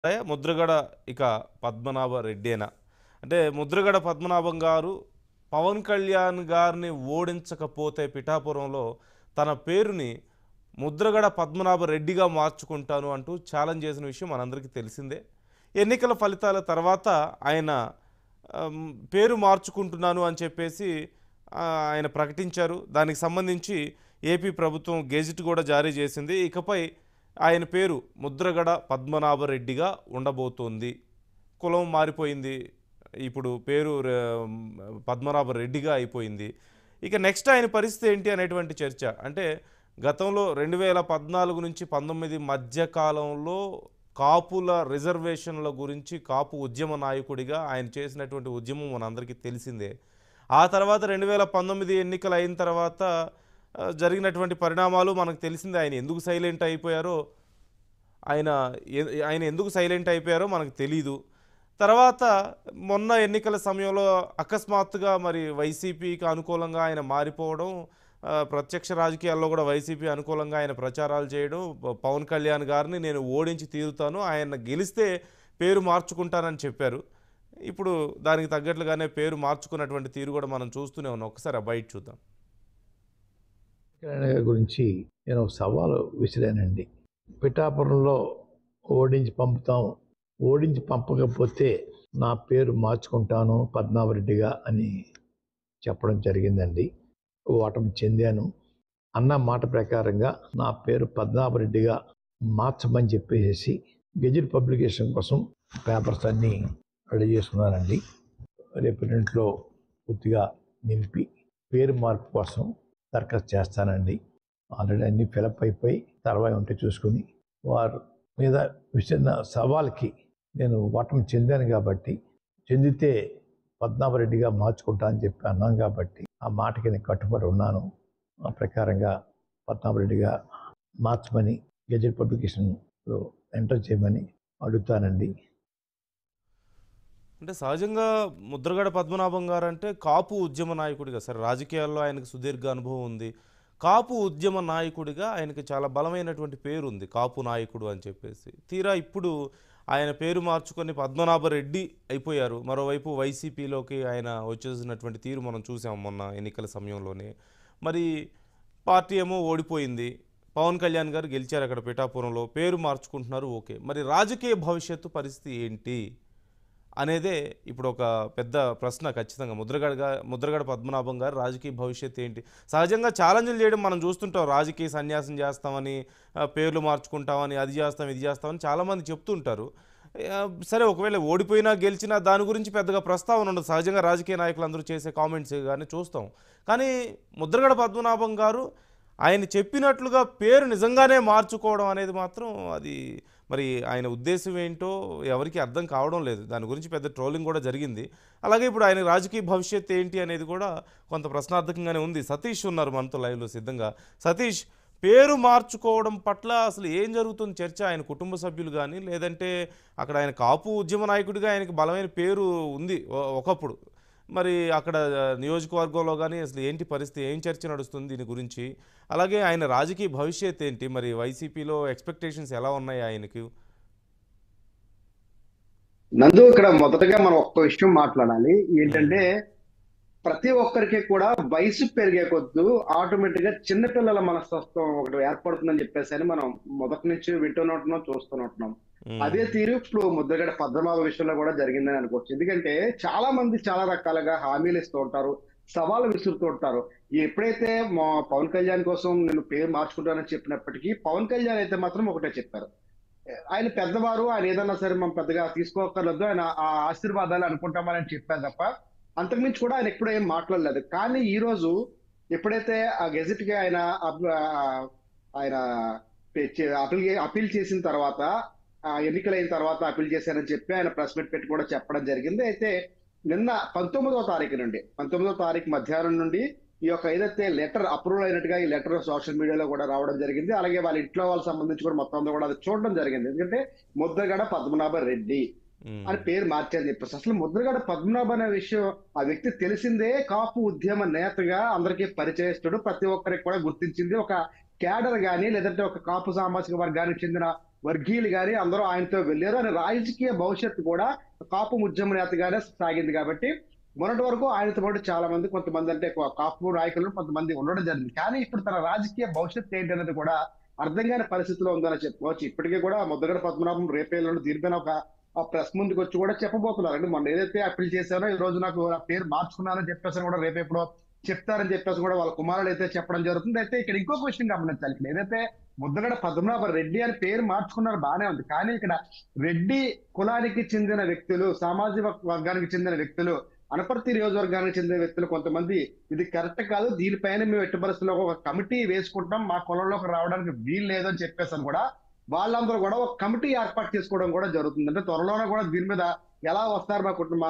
ముద్రగడ ఇక పద్మనాభ రెడ్డేనా? అంటే ముద్రగడ పద్మనాభం గారు పవన్ కళ్యాణ్ గారిని ఓడించకపోతే పిఠాపురంలో తన పేరుని ముద్రగడ పద్మనాభ రెడ్డిగా మార్చుకుంటాను అంటూ ఛాలెంజ్ చేసిన విషయం మనందరికీ తెలిసిందే. ఎన్నికల ఫలితాల తర్వాత ఆయన పేరు మార్చుకుంటున్నాను అని చెప్పేసి ఆయన ప్రకటించారు. దానికి సంబంధించి ఏపీ ప్రభుత్వం గెజిట్ కూడా జారీ చేసింది. ఇకపై ఆయన పేరు ముద్రగడ పద్మనాభరెడ్డిగా ఉండబోతోంది. కులం మారిపోయింది, ఇప్పుడు పేరు పద్మనాభరెడ్డిగా అయిపోయింది. ఇక నెక్స్ట్ ఆయన పరిస్థితి ఏంటి అనేటువంటి చర్చ. అంటే గతంలో 2014 నుంచి 19 మధ్య కాలంలో కాపుల రిజర్వేషన్ల గురించి కాపు ఉద్యమ నాయకుడిగా ఆయన చేసినటువంటి ఉద్యమం మనందరికీ తెలిసిందే. ఆ తర్వాత 2019 ఎన్నికలు అయిన తర్వాత జరిగినటువంటి పరిణామాలు మనకు తెలిసిందే. ఆయన ఎందుకు సైలెంట్ అయిపోయారో ఆయన ఆయన ఎందుకు సైలెంట్ అయిపోయారో మనకు తెలీదు. తర్వాత మొన్న ఎన్నికల సమయంలో అకస్మాత్తుగా మరి వైసీపీకి అనుకూలంగా ఆయన మారిపోవడం, ప్రత్యక్ష రాజకీయాల్లో కూడా వైసీపీ అనుకూలంగా ఆయన ప్రచారాలు చేయడం, పవన్ కళ్యాణ్ గారిని నేను ఓడించి తీరుతాను, ఆయన గెలిస్తే పేరు మార్చుకుంటానని చెప్పారు. ఇప్పుడు దానికి తగ్గట్లుగానే పేరు మార్చుకున్నటువంటి తీరు కూడా మనం చూస్తూనే ఉన్నాం. ఒకసారి ఆ బయట చూద్దాం. గురించి నేను సవాలు విసిరానండి. పిఠాపురంలో ఓడించి పంపుతాం, ఓడించి పంపకపోతే నా పేరు మార్చుకుంటాను పద్మనాభరెడ్డిగా అని చెప్పడం జరిగిందండి. ఓటమి చెందాను. అన్న మాట ప్రకారంగా నా పేరు పద్మనాభరెడ్డిగా మార్చమని చెప్పేసి గెజిట్ పబ్లికేషన్ కోసం పేపర్స్ అన్నీ రెడీ చేసుకున్నానండి. రేపు రెంట్లో పూర్తిగా నింపి పేరు మార్పు కోసం దరఖాస్తు చేస్తానండి. ఆల్రెడీ అన్నీ ఫిలప్ అయిపోయి తర్వాత ఉంటే చూసుకుని వారి మీద విసిరిన సవాల్కి నేను ఓటమి చెందాను కాబట్టి, చెందితే పద్మనాభరెడ్డిగా మార్చుకుంటా అని చెప్పి అన్నాను కాబట్టి ఆ మాటకి నేను కట్టుబడి ఉన్నాను. ఆ ప్రకారంగా పద్మనాభరెడ్డిగా మార్చమని గెజెట్ పబ్లికేషన్లో ఎంటర్ చేయమని అడుగుతానండి. అంటే సహజంగా ముద్రగడ పద్మనాభం గారు అంటే కాపు ఉద్యమ నాయకుడిగా, సరే రాజకీయాల్లో ఆయనకు సుదీర్ఘ అనుభవం ఉంది. కాపు ఉద్యమ నాయకుడిగా ఆయనకి చాలా బలమైనటువంటి పేరు ఉంది, కాపు నాయకుడు అని చెప్పేసి. తీరా ఇప్పుడు ఆయన పేరు మార్చుకొని పద్మనాభరెడ్డి అయిపోయారు. మరోవైపు వైసీపీలోకి ఆయన వచ్చేసినటువంటి తీరు మనం చూసాం మొన్న ఎన్నికల సమయంలోనే. మరి పార్టీ ఏమో ఓడిపోయింది, పవన్ కళ్యాణ్ గారు గెలిచారు అక్కడ పిఠాపురంలో, పేరు మార్చుకుంటున్నారు, ఓకే. మరి రాజకీయ భవిష్యత్తు పరిస్థితి ఏంటి అనేదే ఇప్పుడు ఒక పెద్ద ప్రశ్న. ఖచ్చితంగా ముద్రగడ పద్మనాభం గారు రాజకీయ భవిష్యత్తు ఏంటి? సహజంగా ఛాలెంజ్లు చేయడం మనం చూస్తుంటాం. రాజకీయ సన్యాసం చేస్తామని, పేర్లు మార్చుకుంటామని, అది చేస్తాం ఇది చేస్తామని చాలామంది చెప్తుంటారు. సరే, ఒకవేళ ఓడిపోయినా గెలిచినా దాని గురించి పెద్దగా ప్రస్తావన ఉండదు. సహజంగా రాజకీయ నాయకులు అందరూ చేసే కామెంట్స్ కానీ చూస్తాం. కానీ ముద్రగడ పద్మనాభం గారు ఆయన చెప్పినట్లుగా పేరు నిజంగానే మార్చుకోవడం అనేది మాత్రం అది మరి ఆయన ఉద్దేశం ఏంటో ఎవరికి అర్థం కావడం లేదు. దాని గురించి పెద్ద ట్రోలింగ్ కూడా జరిగింది. అలాగే ఇప్పుడు ఆయన రాజకీయ భవిష్యత్తు ఏంటి అనేది కూడా కొంత ప్రశ్నార్థకంగానే ఉంది. సతీష్ ఉన్నారు మనతో లైవ్లో సిద్ధంగా. సతీష్, పేరు మార్చుకోవడం పట్ల అసలు ఏం జరుగుతుంది చర్చ? ఆయన కుటుంబ సభ్యులు కానీ, లేదంటే అక్కడ ఆయన కాపు ఉద్యమ నాయకుడిగా ఆయనకి బలమైన పేరు ఉంది ఒకప్పుడు. మరి అక్కడ నియోజకవర్గంలో కానీ అసలు ఏంటి పరిస్థితి, ఏం చర్చ నడుస్తుంది దీని గురించి? అలాగే ఆయన రాజకీయ భవిష్యత్ ఏంటి? మరి వైసీపీలో ఎక్స్పెక్టేషన్స్ ఎలా ఉన్నాయి ఆయనకి? నందు, ఇక్కడ మొదటగా మనం ఒక్క విషయం మాట్లాడాలి. ఏంటంటే ప్రతి ఒక్కరికి కూడా వయసు పెరిగే కొద్దు ఆటోమేటిక్ గా చిన్నపిల్లల మనస్తత్వం ఒకటి ఏర్పడుతుందని చెప్పేసి అని మనం మొదటి నుంచి వింటున్నట్టున్నాం, చూస్తున్నట్టున్నాం. అదే తీరు ఇప్పుడు ముద్రగడ పద్మనాభ విషయంలో కూడా జరిగిందని అనుకోవచ్చు. ఎందుకంటే చాలా మంది చాలా రకాలుగా హామీలు ఇస్తూ ఉంటారు, సవాలు విసురుతూ ఉంటారు. ఎప్పుడైతే మా పవన్ కళ్యాణ్ కోసం నేను పేరు మార్చుకుంటానని చెప్పినప్పటికీ పవన్ కళ్యాణ్ అయితే మాత్రం ఒకటే చెప్పారు. ఆయన పెద్దవారు, ఆయన ఏదన్నా సరే మనం పెద్దగా తీసుకోకర్లేదు, ఆయన ఆ ఆశీర్వాదాలు అనుకుంటామని చెప్పారు తప్ప అంతకుమించి కూడా ఆయన ఎప్పుడూ ఏం మాట్లాడలేదు. కానీ ఈ రోజు ఎప్పుడైతే ఆ గెజిట్ కి ఆయన ఆయన అపీల్ చేసిన తర్వాత, ఎన్నికలైన తర్వాత అపీల్ చేశారని చెప్పి ఆయన ప్రెస్ మీట్ పెట్టి కూడా చెప్పడం జరిగింది. అయితే నిన్న 19వ తారీఖు మధ్యాహ్నం నుండి ఈ యొక్క ఏదైతే లెటర్ అప్రూవల్ అయినట్టుగా ఈ లెటర్ సోషల్ మీడియాలో కూడా రావడం జరిగింది. అలాగే వాళ్ళ ఇంట్లో వాళ్ళకి సంబంధించి కూడా మొత్తం కూడా అది చూడడం జరిగింది. ఎందుకంటే ముద్రగడ పద్మనాభ రెడ్డి అని పేరు మార్చారని చెప్పేసి. అసలు ముద్రగడ పద్మనాభ అనే విషయం ఆ వ్యక్తి తెలిసిందే, కాపు ఉద్యమ నేతగా అందరికీ పరిచయస్తుడు, ప్రతి ఒక్కరికి కూడా గుర్తించింది. ఒక క్యాడర్ గాని, లేదంటే ఒక కాపు సామాజిక వర్గానికి చెందిన వర్గీయులు గాని అందరూ ఆయనతో వెళ్ళారు. ఆయన రాజకీయ భవిష్యత్తు కూడా కాపు ఉద్యమ నేతగానే సాగింది కాబట్టి మొన్నటి వరకు ఆయనతో పాటు చాలా మంది కొంతమంది అంటే కాపు నాయకులు కొంతమంది ఉండడం జరిగింది. కానీ ఇప్పుడు తన రాజకీయ భవిష్యత్తు ఏంటి అనేది కూడా అర్థం కాని పరిస్థితిలో ఉందని చెప్పుకోవచ్చు. ఇప్పటికీ కూడా ముద్దగడ పద్మనాభం రేపేళ్ళు దీనిపైన ఒక ప్రెస్ ముందుకు వచ్చి కూడా చెప్పబోతున్నారు. అంటే మొన్న ఏదైతే అప్పీల్ చేశారో ఈ రోజు నాకు నా పేరు మార్చుకున్నానని చెప్పేసి కూడా రేపెప్పుడో చెప్తారని చెప్పేసి కూడా వాళ్ళ కుమారుడు అయితే చెప్పడం జరుగుతుంది. అయితే ఇక్కడ ఇంకొక విషయం గమనించాలి. ఇక్కడ ఏదైతే ముద్దగడ పద్మనాభ రెడ్డి అని పేరు మార్చుకున్నారు బానే ఉంది. కానీ ఇక్కడ రెడ్డి కులానికి చెందిన వ్యక్తులు, సామాజిక వర్గానికి చెందిన వ్యక్తులు, అనపర్తి నియోజకవర్గానికి చెందిన వ్యక్తులు కొంతమంది ఇది కరెక్ట్ కాదు, దీనిపైన మేము ఎట్టి పరిస్థితుల్లో ఒక కమిటీ వేసుకుంటాం, మా కులంలోకి రావడానికి వీలు లేదని చెప్పేసి కూడా వాళ్ళందరూ కూడా ఒక కమిటీ ఏర్పాటు చేసుకోవడం కూడా జరుగుతుంది. అంటే త్వరలోనే కూడా దీని మీద ఎలా వస్తారు మా కుటుంబ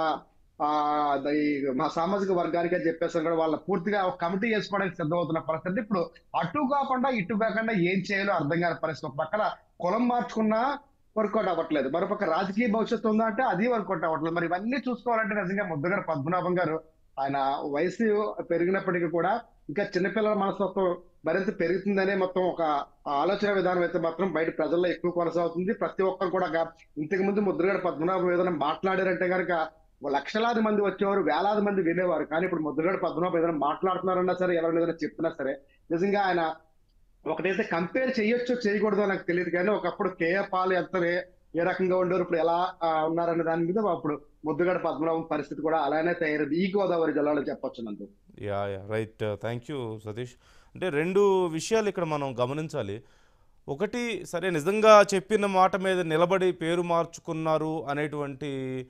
మా సామాజిక వర్గానికి అని చెప్పేసి కూడా వాళ్ళ పూర్తిగా ఒక కమిటీ చేసుకోవడానికి సిద్ధమవుతున్న పరిస్థితి. ఇప్పుడు అటు కాకుండా ఇటు కాకుండా ఏం చేయాలో అర్థం కాని పరిస్థితి. ఒక పక్కన కులం మార్చుకున్నా వర్కౌట్ అవ్వట్లేదు, మరోపక్క రాజకీయ భవిష్యత్తు ఉందా అంటే అది వర్కౌట్ అవ్వట్లేదు. మరి ఇవన్నీ చూసుకోవాలంటే నిజంగా ముద్దగడ పద్మనాభం గారు ఆయన వయసు పెరిగినప్పటికీ కూడా ఇంకా చిన్నపిల్లల మనస్తత్వం మరింత పెరుగుతుందనే మొత్తం ఒక ఆలోచన విధానం అయితే మాత్రం బయట ప్రజల్లో ఎక్కువ కొనసాగుతుంది. ప్రతి ఒక్కరు కూడా ఇంతకు ముందు ముద్రగడ పద్మనాభం ఏదైనా మాట్లాడారంటే కనుక లక్షలాది మంది వచ్చేవారు, వేలాది మంది వినేవారు. కానీ ఇప్పుడు ముద్రగడ పద్మనాభం ఏదైనా మాట్లాడుతున్నారన్నా సరే, ఎవరైనా ఏదైనా చెప్తున్నా సరే నిజంగా ఆయన ఒకటైతే కంపేర్ చేయొచ్చు చేయకూడదో నాకు తెలియదు. కానీ ఒకప్పుడు కేఏ పాల్ ఎంత ఏ రకంగా ఉండేవారు, ఇప్పుడు ఎలా ఉన్నారనే దాని మీద అప్పుడు ముద్దుగడ పద్మనాభం పరిస్థితి కూడా అలానే తయారైంది ఈ గోదావరి జిల్లాలో చెప్పొచ్చు Nandu. Yeah right, thank you Satish. అంటే రెండు విషయాలు ఇక్కడ మనం గమనించాలి. ఒకటి, సరే నిజంగా చెప్పిన మాట మీద నిలబడి పేరు మార్చుకున్నారు అనేటువంటి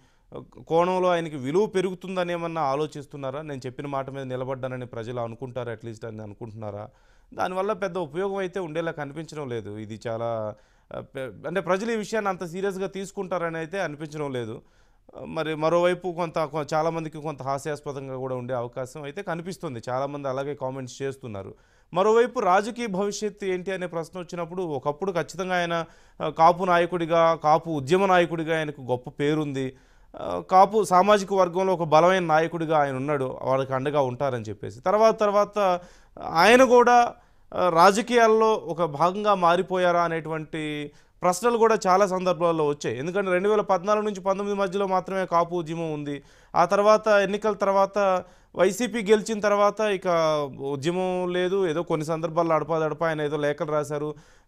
కోణంలో ఆయనకి విలువ పెరుగుతుందని ఏమన్నా ఆలోచిస్తున్నారా? నేను చెప్పిన మాట మీద నిలబడ్డానని ప్రజలు అనుకుంటారా, అట్లీస్ట్ అని అనుకుంటున్నారా? దానివల్ల పెద్ద ఉపయోగం అయితే ఉండేలా కనిపించడం లేదు. ఇది చాలా అంటే ప్రజలు ఈ విషయాన్ని అంత సీరియస్గా తీసుకుంటారని అయితే అనిపించడం లేదు. మరి మరోవైపు చాలామందికి కొంత హాస్యాస్పదంగా కూడా ఉండే అవకాశం అయితే కనిపిస్తుంది. చాలామంది అలాగే కామెంట్స్ చేస్తున్నారు. మరోవైపు రాజకీయ భవిష్యత్తు ఏంటి అనే ప్రశ్న వచ్చినప్పుడు ఒకప్పుడు ఖచ్చితంగా ఆయన కాపు నాయకుడిగా, కాపు ఉద్యమ నాయకుడిగా ఆయనకు గొప్ప పేరుంది. కాపు సామాజిక వర్గంలో ఒక బలమైన నాయకుడిగా ఆయన ఉన్నాడు, వాళ్ళకి అండగా ఉంటారని చెప్పేసి. తర్వాత ఆయన కూడా రాజకీయాల్లో ఒక భాగంగా మారిపోయారా అనేటువంటి ప్రశ్నలు కూడా చాలా సందర్భాల్లో వచ్చాయి. ఎందుకంటే 2014 నుంచి 19 మధ్యలో మాత్రమే కాపు ఉద్యమం ఉంది. ఆ తర్వాత ఎన్నికల తర్వాత వైసీపీ గెలిచిన తర్వాత ఇక ఉద్యమం లేదు. ఏదో కొన్ని సందర్భాల్లో అడపాదడపా ఆయన ఏదో లేఖలు రాశారు.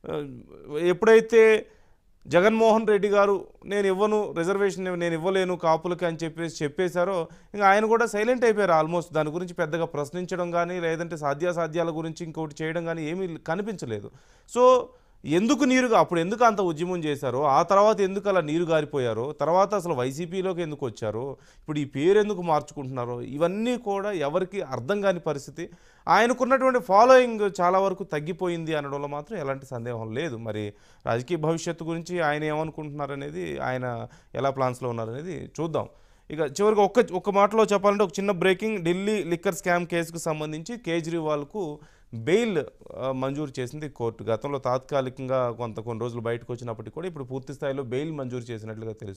ఎప్పుడైతే జగన్మోహన్ రెడ్డి గారు నేను ఇవ్వను, రిజర్వేషన్ నేను ఇవ్వలేను కాపులకి అని చెప్పేశారో ఇంకా ఆయన కూడా సైలెంట్ అయిపోయారు ఆల్మోస్ట్. దాని గురించి పెద్దగా ప్రశ్నించడం కానీ లేదంటే సాధ్యాసాధ్యాల గురించి ఇంకొకటి చేయడం కానీ ఏమీ కనిపించలేదు. సో అప్పుడు ఎందుకు అంత ఉద్యమం చేశారో, ఆ తర్వాత ఎందుకు అలా నీరు గారిపోయారో, తర్వాత అసలు వైసీపీలోకి ఎందుకు వచ్చారో, ఇప్పుడు ఈ పేరు ఎందుకు మార్చుకుంటున్నారో, ఇవన్నీ కూడా ఎవరికి అర్థం కాని పరిస్థితి. ఆయనకున్నటువంటి ఫాలోయింగ్ చాలా వరకు తగ్గిపోయింది అనడంలో మాత్రం ఎలాంటి సందేహం లేదు. మరి రాజకీయ భవిష్యత్తు గురించి ఆయన ఏమనుకుంటున్నారనేది, ఆయన ఎలా ప్లాన్స్లో ఉన్నారనేది చూద్దాం. ఇక చివరికి ఒక్క మాటలో చెప్పాలంటే ఒక చిన్న బ్రేకింగ్. ఢిల్లీ లిక్కర్ స్కామ్ కేసుకు సంబంధించి కేజ్రీవాల్కు బెయిల్ మంజూరు చేసింది కోర్టు. గతంలో తాత్కాలికంగా కొన్ని రోజులు బయటకు వచ్చినప్పటికీ కూడా ఇప్పుడు పూర్తి స్థాయిలో బెయిల్ మంజూరు చేసినట్లుగా తెలుస్తుంది.